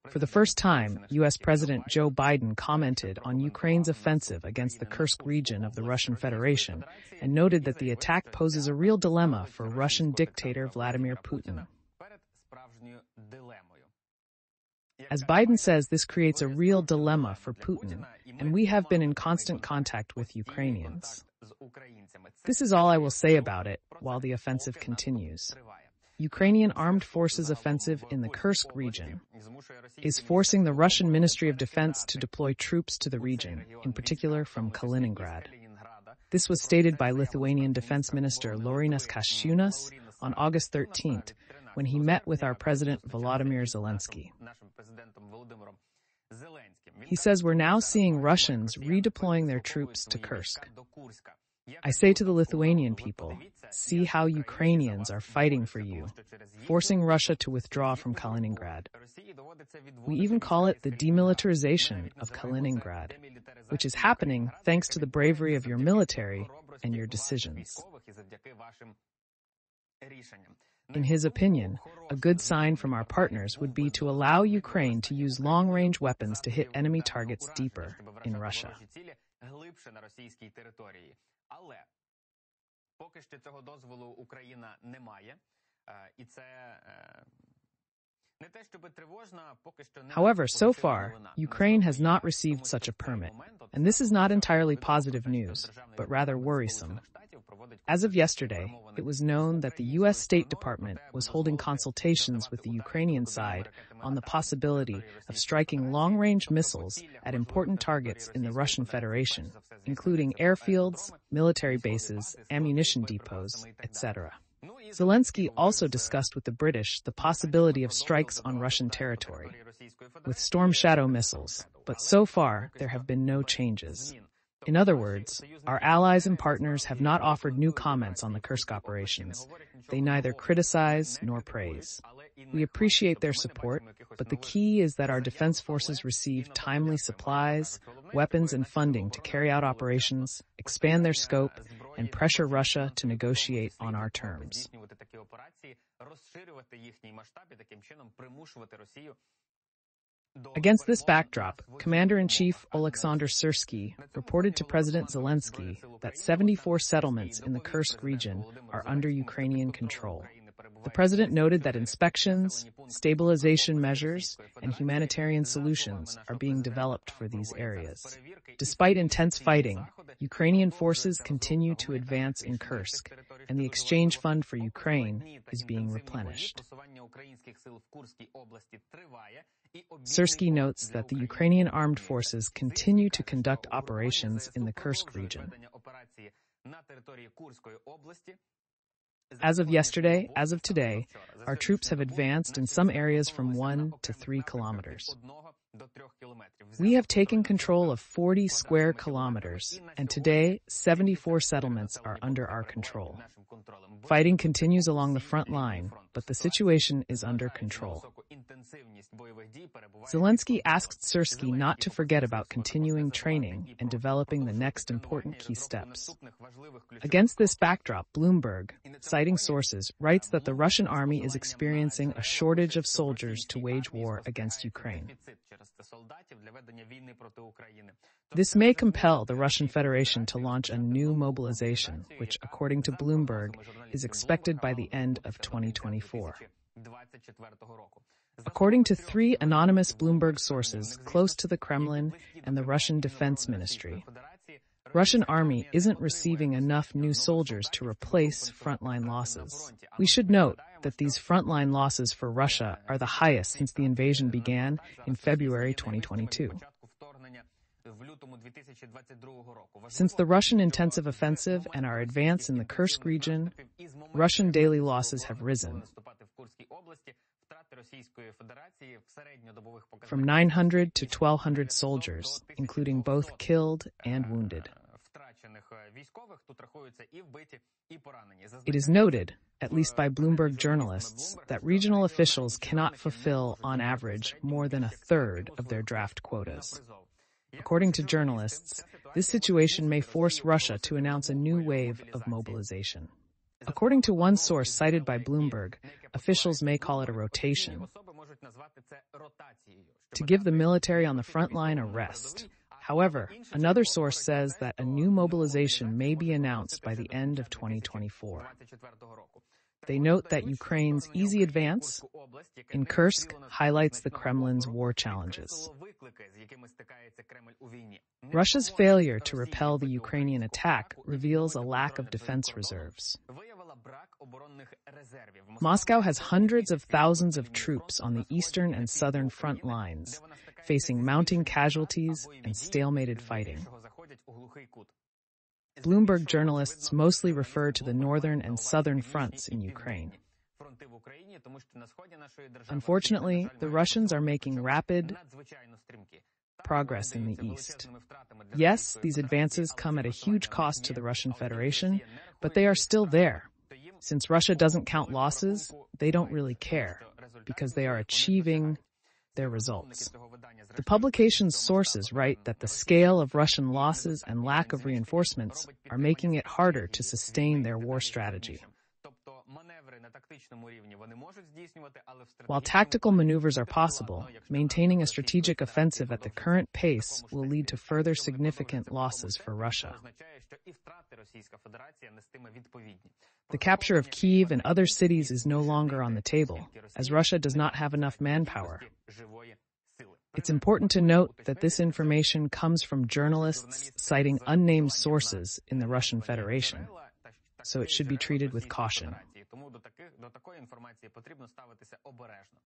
For the first time, U.S. President Joe Biden commented on Ukraine's offensive against the Kursk region of the Russian Federation and noted that the attack poses a real dilemma for Russian dictator Vladimir Putin. As Biden says, this creates a real dilemma for Putin, and we have been in constant contact with Ukrainians. This is all I will say about it while the offensive continues. Ukrainian armed forces offensive in the Kursk region is forcing the Russian Ministry of Defense to deploy troops to the region, in particular from Kaliningrad. This was stated by Lithuanian Defense Minister Laurynas Kasčiūnas on August 13th, when he met with our President Volodymyr Zelensky. He says we're now seeing Russians redeploying their troops to Kursk. I say to the Lithuanian people, see how Ukrainians are fighting for you, forcing Russia to withdraw from Kaliningrad. We even call it the demilitarization of Kaliningrad, which is happening thanks to the bravery of your military and your decisions. In his opinion, a good sign from our partners would be to allow Ukraine to use long-range weapons to hit enemy targets deeper in Russia. However, so far, Ukraine has not received such a permit, and this is not entirely positive news, but rather worrisome. As of yesterday, it was known that the U.S. State Department was holding consultations with the Ukrainian side on the possibility of striking long-range missiles at important targets in the Russian Federation, including airfields, military bases, ammunition depots, etc. Zelensky also discussed with the British the possibility of strikes on Russian territory with Storm Shadow missiles, but so far there have been no changes. In other words, our allies and partners have not offered new comments on the Kursk operations. They neither criticize nor praise. We appreciate their support, but the key is that our defense forces receive timely supplies, weapons, and funding to carry out operations, expand their scope, and pressure Russia to negotiate on our terms. Against this backdrop, Commander-in-Chief Oleksandr Syrsky reported to President Zelensky that 74 settlements in the Kursk region are under Ukrainian control. The president noted that inspections, stabilization measures, and humanitarian solutions are being developed for these areas. Despite intense fighting, Ukrainian forces continue to advance in Kursk, and the exchange fund for Ukraine is being replenished. Syrsky notes that the Ukrainian armed forces continue to conduct operations in the Kursk region. As of yesterday, as of today, our troops have advanced in some areas from 1 to 3 kilometers. We have taken control of 40 square kilometers, and today, 74 settlements are under our control. Fighting continues along the front line, but the situation is under control. Zelensky asked Syrsky not to forget about continuing training and developing the next important key steps. Against this backdrop, Bloomberg, citing sources, writes that the Russian army is experiencing a shortage of soldiers to wage war against Ukraine. This may compel the Russian Federation to launch a new mobilization, which, according to Bloomberg, is expected by the end of 2024. According to 3 anonymous Bloomberg sources close to the Kremlin and the Russian Defense Ministry, Russian army isn't receiving enough new soldiers to replace frontline losses. We should note that these frontline losses for Russia are the highest since the invasion began in February 2022. Since the Russian intensive offensive and our advance in the Kursk region, Russian daily losses have risen from 900 to 1,200 soldiers, including both killed and wounded. It is noted, at least by Bloomberg journalists, that regional officials cannot fulfill, on average, more than a third of their draft quotas. According to journalists, this situation may force Russia to announce a new wave of mobilization. According to one source cited by Bloomberg, officials may call it a rotation. to give the military on the front line a rest. However, another source says that a new mobilization may be announced by the end of 2024. They note that Ukraine's easy advance in Kursk highlights the Kremlin's war challenges. Russia's failure to repel the Ukrainian attack reveals a lack of defense reserves. Moscow has hundreds of thousands of troops on the eastern and southern front lines, facing mounting casualties and stalemated fighting. Bloomberg journalists mostly refer to the northern and southern fronts in Ukraine. Unfortunately, the Russians are making rapid progress in the east. Yes, these advances come at a huge cost to the Russian Federation, but they are still there. Since Russia doesn't count losses, they don't really care, because they are achieving their results. The publication's sources write that the scale of Russian losses and lack of reinforcements are making it harder to sustain their war strategy. While tactical maneuvers are possible, maintaining a strategic offensive at the current pace will lead to further significant losses for Russia. The capture of Kyiv and other cities is no longer on the table, as Russia does not have enough manpower. It's important to note that this information comes from journalists citing unnamed sources in the Russian Federation, so it should be treated with caution.